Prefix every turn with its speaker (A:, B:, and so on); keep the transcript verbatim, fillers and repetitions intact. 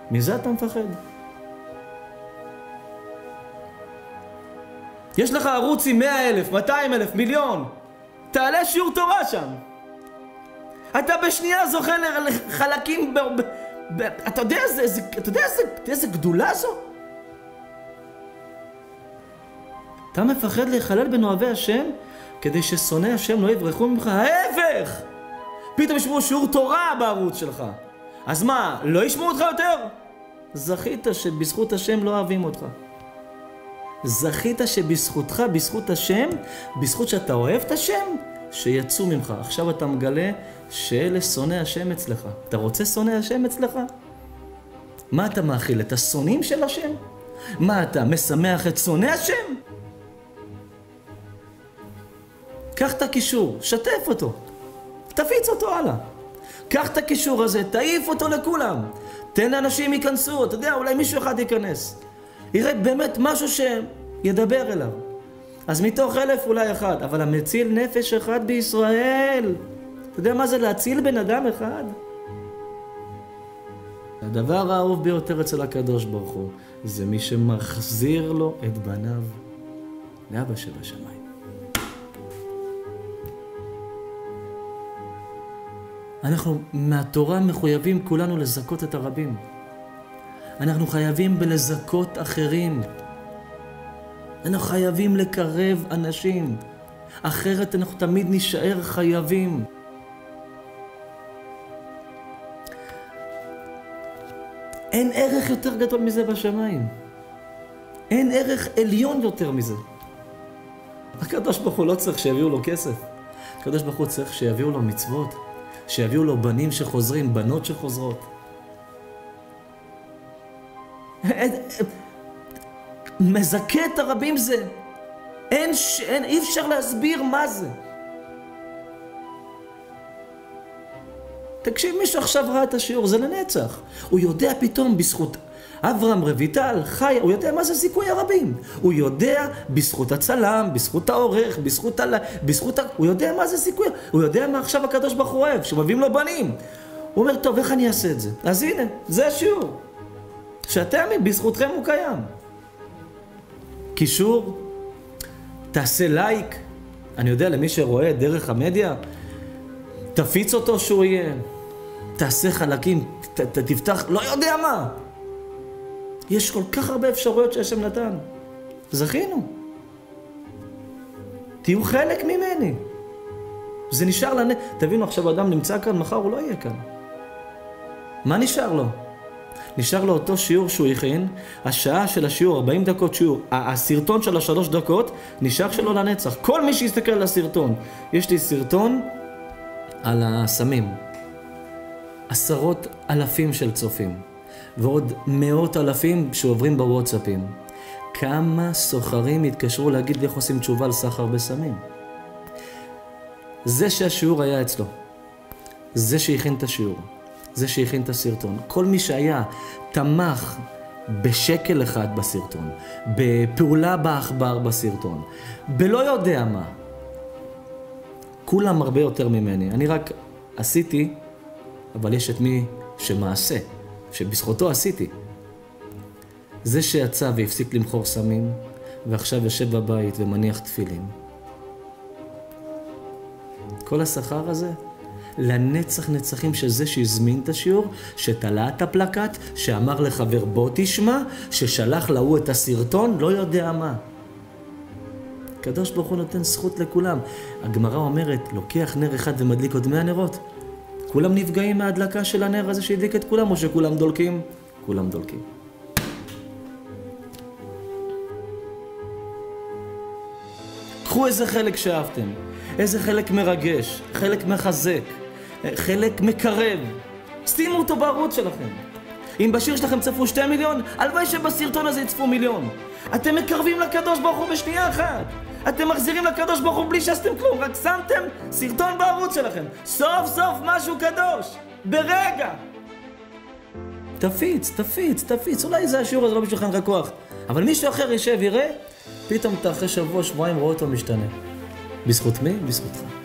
A: מזה אתה מפחד. יש לך ערוץ עם מאה אלף, מאתיים אלף, מיליון. תעלה שיעור תורה שם. אתה בשנייה זוכה לחלקים, ב... ב... ב... אתה יודע איזה, איזה, אתה יודע איזה, איזה גדולה זו? אתה מפחד להיכלל בין אוהבי השם, כדי ששונאי השם לא יברחו ממך. ההפך! פתאום ישמעו שיעור תורה בערוץ שלך. אז מה, לא ישמעו אותך יותר? זכית שבזכות השם לא אוהבים אותך. זכית שבזכותך, בזכות השם, בזכות שאתה אוהב את השם, שיצאו ממך. עכשיו אתה מגלה שאלה שונאי השם אצלך. אתה רוצה שונאי השם אצלך? מה אתה מאכיל? את השונאים של השם? מה אתה משמח את שונאי השם? קח את הקישור, שתף אותו, תפיץ אותו הלאה. קח את הקישור הזה, תעיף אותו לכולם. תן לאנשים ייכנסו, אתה יודע, אולי מישהו אחד ייכנס. יראה באמת משהו שידבר אליו. אז מתוך אלף אולי אחד, אבל המציל נפש אחד בישראל. אתה יודע מה זה להציל בן אדם אחד? הדבר האהוב ביותר אצל הקדוש ברוך הוא, זה מי שמחזיר לו את בניו לאבא שבשמיים. אנחנו מהתורה מחויבים כולנו לזכות את הרבים. אנחנו חייבים בלזכות אחרים. אנחנו חייבים לקרב אנשים. אחרת אנחנו תמיד נשאר חייבים. אין ערך יותר גדול מזה בשמיים. אין ערך עליון יותר מזה. הקדוש ברוך הוא לא צריך שיביאו לו כסף. הקדוש ברוך הוא צריך שיביאו לו מצוות. שיביאו לו בנים שחוזרים, בנות שחוזרות. מזכה את הרבים זה. אין, אין, אי אפשר להסביר מה זה. תקשיב, מישהו עכשיו ראה את השיעור, זה לנצח. הוא יודע פתאום בזכות אברהם, רויטל, חיה, הוא יודע מה זה זיכוי הרבים. הוא יודע בזכות הצלם, בזכות העורך, בזכות ה... בזכות ה... הוא יודע מה זה זיכוי. הוא יודע מה עכשיו הקדוש ברוך הוא אוהב, שמביאים לו בנים. הוא אומר, טוב, איך אני אעשה את זה? אז הנה, זה השיעור. שאתם, בזכותכם הוא קיים. קישור, תעשה לייק. אני יודע, למי שרואה דרך המדיה, תפיץ אותו שהוא יהיה. תעשה חלקים, ת, ת, תפתח, לא יודע מה. יש כל כך הרבה אפשרויות שהשם נתן. זכינו. תהיו חלק ממני. זה נשאר לנ... תבינו, עכשיו האדם נמצא כאן, מחר הוא לא יהיה כאן. מה נשאר לו? נשאר לו אותו שיעור שהוא הכין, השעה של השיעור, ארבעים דקות שיעור, הסרטון של השלוש דקות, נשאר שלו לנצח. כל מי שיסתכל על הסרטון, יש לי סרטון על הסמים. עשרות אלפים של צופים. ועוד מאות אלפים שעוברים בוואטסאפים. כמה סוחרים התקשרו להגיד לי איך עושים תשובה על סחר בסמים. זה שהשיעור היה אצלו. זה שהכין את השיעור. זה שהכין את הסרטון. כל מי שהיה תמך בשקל אחד בסרטון, בפעולה באחבר בסרטון, בלא יודע מה. כולם הרבה יותר ממני. אני רק עשיתי, אבל יש את מי שמעשה. שבזכותו עשיתי. זה שיצא והפסיק למכור סמים, ועכשיו יושב בבית ומניח תפילין. כל השכר הזה, לנצח נצחים שזה שהזמין את השיעור, שתלה את הפלקט, שאמר לחבר בוא תשמע, ששלח להוא את הסרטון, לא יודע מה. הקדוש ברוך הוא נותן זכות לכולם. הגמרא אומרת, לוקח נר אחד ומדליק עוד מאה נרות. כולם נפגעים מההדלקה של הנר הזה שהדליק את כולם, או שכולם דולקים? כולם דולקים. קחו איזה חלק שאהבתם, איזה חלק מרגש, חלק מחזק, חלק מקרב. שימו אותו בערוץ שלכם. אם בשיר שלכם צפו שתי מיליון, הלוואי שבסרטון הזה יצפו מיליון. אתם מקרבים לקדוש ברוך הוא בשנייה אחת. אתם מחזירים לקדוש ברוך הוא בלי שעשיתם כלום, רק שמתם סרטון בערוץ שלכם. סוף סוף משהו קדוש, ברגע. תפיץ, תפיץ, תפיץ. אולי זה השיעור הזה לא בשבילכם רק כוח. אבל מישהו אחר יישב יראה, פתאום אתה אחרי שבוע, שבועיים רואה אותו משתנה. בזכות מי? בזכותך.